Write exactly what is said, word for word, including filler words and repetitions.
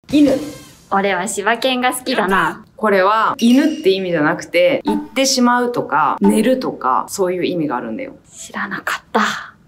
犬。 俺は柴犬が好きだな。 これは犬って意味じゃなくて、行ってしまうとか、寝るとか、そういう意味があるんだよ。 知らなかった。